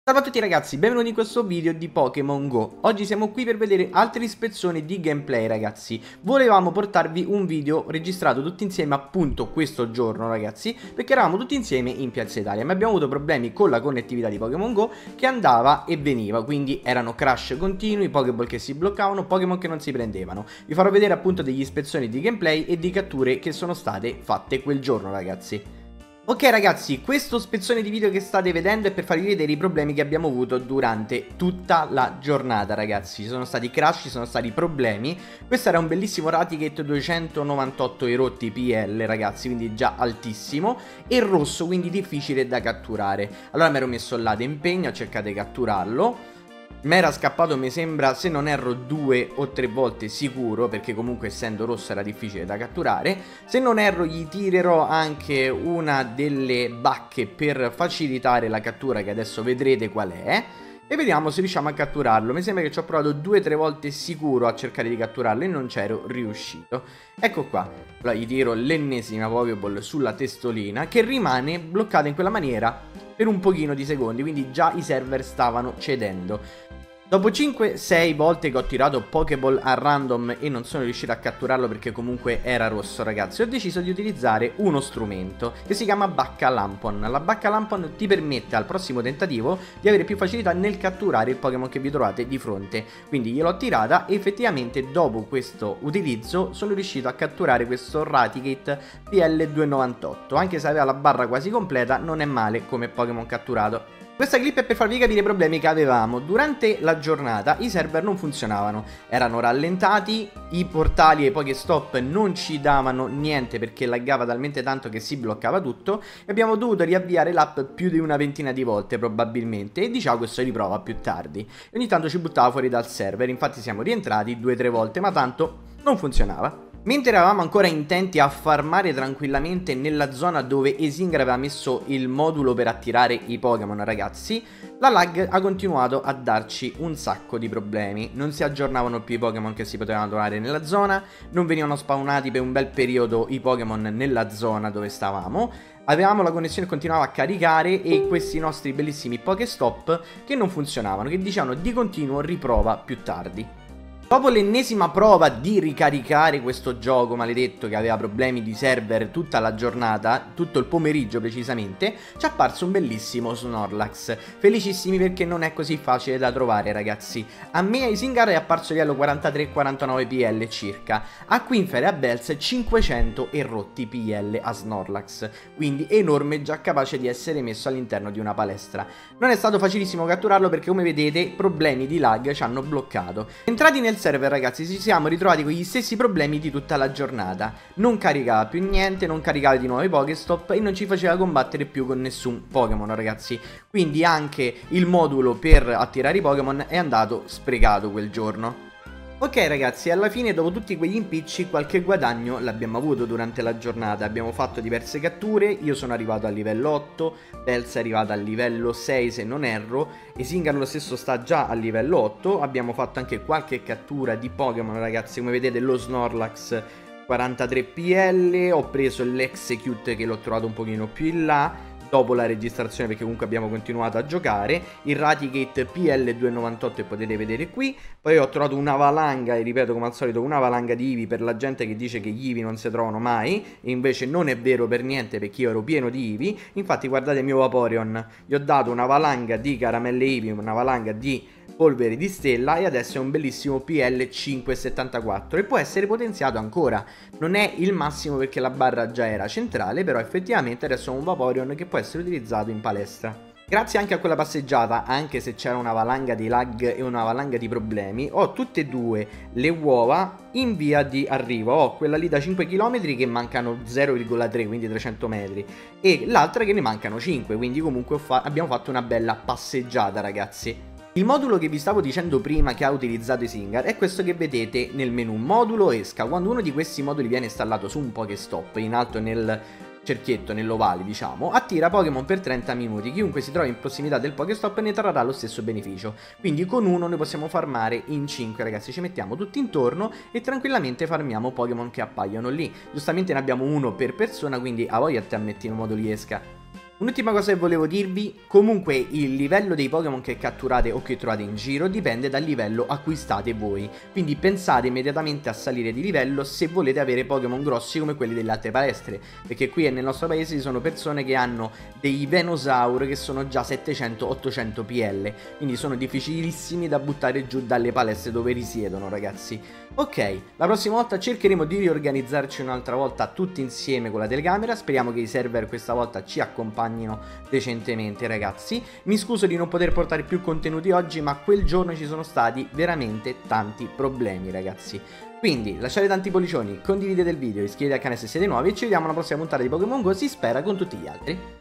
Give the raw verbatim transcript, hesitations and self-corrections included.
Salve a tutti ragazzi, benvenuti in questo video di Pokémon Go. Oggi siamo qui per vedere altre ispezioni di gameplay ragazzi. Volevamo portarvi un video registrato tutti insieme appunto questo giorno ragazzi, perché eravamo tutti insieme in Piazza Italia, ma abbiamo avuto problemi con la connettività di Pokémon Go che andava e veniva, quindi erano crash continui, Pokéball che si bloccavano, Pokémon che non si prendevano. Vi farò vedere appunto degli ispezioni di gameplay e di catture che sono state fatte quel giorno ragazzi. Ok ragazzi, questo spezzone di video che state vedendo è per farvi vedere i problemi che abbiamo avuto durante tutta la giornata ragazzi. Ci sono stati crash, ci sono stati problemi. Questo era un bellissimo Raticate duecentonovantotto erotti P L ragazzi, quindi già altissimo. E rosso, quindi difficile da catturare. Allora mi ero messo là d'impegno a cercare di catturarlo. Mi era scappato, mi sembra, se non erro, due o tre volte sicuro, perché comunque essendo rosso era difficile da catturare. Se non erro gli tirerò anche una delle bacche per facilitare la cattura, che adesso vedrete qual è. E vediamo se riusciamo a catturarlo. Mi sembra che ci ho provato due o tre volte sicuro a cercare di catturarlo e non c'ero riuscito. Ecco qua. Allora gli tiro l'ennesima Pokéball sulla testolina, che rimane bloccata in quella maniera per un pochino di secondi, quindi già i server stavano cedendo. Dopo cinque sei volte che ho tirato Pokéball a random e non sono riuscito a catturarlo perché comunque era rosso ragazzi, ho deciso di utilizzare uno strumento che si chiama Bacca Lampon. La Bacca Lampon ti permette al prossimo tentativo di avere più facilità nel catturare il Pokémon che vi trovate di fronte. Quindi gliel'ho tirata e effettivamente dopo questo utilizzo sono riuscito a catturare questo Raticate P L duecentonovantotto. Anche se aveva la barra quasi completa, non è male come Pokémon catturato. Questa clip è per farvi capire i problemi che avevamo. Durante la giornata i server non funzionavano, erano rallentati, i portali e i Pokéstop non ci davano niente perché laggava talmente tanto che si bloccava tutto e abbiamo dovuto riavviare l'app più di una ventina di volte probabilmente e diciamo questo riprova più tardi. E ogni tanto ci buttava fuori dal server, infatti siamo rientrati due o tre volte ma tanto non funzionava. Mentre eravamo ancora intenti a farmare tranquillamente nella zona dove Esinger aveva messo il modulo per attirare i Pokémon ragazzi, la lag ha continuato a darci un sacco di problemi. Non si aggiornavano più i Pokémon che si potevano trovare nella zona, non venivano spawnati per un bel periodo i Pokémon nella zona dove stavamo, avevamo la connessione che continuava a caricare e questi nostri bellissimi Pokéstop che non funzionavano, che dicevano di continuo riprova più tardi. Dopo l'ennesima prova di ricaricare questo gioco maledetto che aveva problemi di server tutta la giornata, tutto il pomeriggio precisamente, ci è apparso un bellissimo Snorlax. Felicissimi perché non è così facile da trovare ragazzi. A me a Isingar è apparso livello quarantatré quarantanove P L circa, a Quinfere e a Bells cinquecento e rotti P L a Snorlax, quindi enorme, già capace di essere messo all'interno di una palestra. Non è stato facilissimo catturarlo perché come vedete problemi di lag ci hanno bloccato. Entrati nel server ragazzi ci siamo ritrovati con gli stessi problemi di tutta la giornata. Non caricava più niente, non caricava di nuovo i Pokestop e non ci faceva combattere più con nessun Pokémon ragazzi. Quindi anche il modulo per attirare i Pokémon è andato sprecato quel giorno. Ok ragazzi, alla fine dopo tutti quegli impicci qualche guadagno l'abbiamo avuto durante la giornata. Abbiamo fatto diverse catture, io sono arrivato al livello otto, Bells è arrivato al livello sei se non erro, e Singer lo stesso sta già al livello otto. Abbiamo fatto anche qualche cattura di Pokémon ragazzi, come vedete lo Snorlax quarantatré P L, ho preso l'Execute che l'ho trovato un pochino più in là dopo la registrazione perché comunque abbiamo continuato a giocare, il Raticate P L duecentonovantotto che potete vedere qui, poi ho trovato una valanga e ripeto come al solito una valanga di Eevee per la gente che dice che gli Eevee non si trovano mai, e invece non è vero per niente perché io ero pieno di Eevee. Infatti guardate il mio Vaporeon, gli ho dato una valanga di caramelle Eevee, una valanga di polvere di stella e adesso è un bellissimo P L cinquecentosettantaquattro e può essere potenziato ancora. Non è il massimo perché la barra già era centrale, però effettivamente adesso è un Vaporeon che può essere utilizzato in palestra. Grazie anche a quella passeggiata, anche se c'era una valanga di lag e una valanga di problemi, ho tutte e due le uova in via di arrivo. Ho quella lì da cinque chilometri che mancano zero virgola tre, quindi trecento metri, e l'altra che ne mancano cinque, quindi comunque fa- abbiamo fatto una bella passeggiata ragazzi. Il modulo che vi stavo dicendo prima che ha utilizzato Isingar è questo che vedete nel menu modulo esca. Quando uno di questi moduli viene installato su un Pokéstop in alto nel cerchietto, nell'ovale diciamo, attira Pokémon per trenta minuti. Chiunque si trova in prossimità del Pokéstop ne trarrà lo stesso beneficio. Quindi con uno noi possiamo farmare in cinque ragazzi, ci mettiamo tutti intorno e tranquillamente farmiamo Pokémon che appaiono lì. Giustamente ne abbiamo uno per persona, quindi a voi a te ammetti in moduli esca. Un'ultima cosa che volevo dirvi, comunque il livello dei Pokémon che catturate o che trovate in giro dipende dal livello acquistate voi, quindi pensate immediatamente a salire di livello se volete avere Pokémon grossi come quelli delle altre palestre, perché qui nel nostro paese ci sono persone che hanno dei Venusaur che sono già settecento ottocento P L, quindi sono difficilissimi da buttare giù dalle palestre dove risiedono, ragazzi. Ok, la prossima volta cercheremo di riorganizzarci un'altra volta tutti insieme con la telecamera, speriamo che i server questa volta ci accompagnino decentemente, ragazzi. Mi scuso di non poter portare più contenuti oggi, ma quel giorno ci sono stati veramente tanti problemi, ragazzi. Quindi lasciate tanti pollicioni, condividete il video, iscrivetevi al canale se siete nuovi e ci vediamo alla prossima puntata di Pokémon Go, si spera, con tutti gli altri.